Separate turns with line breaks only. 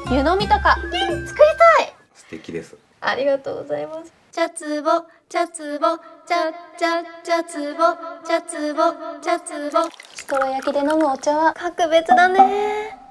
湯飲みとか作りたい。
素敵です。
ありがとうございます。茶つぼ、茶つぼ、茶つぼ、茶つぼ、茶つぼ。ストロー焼きで飲むお茶は格別だね。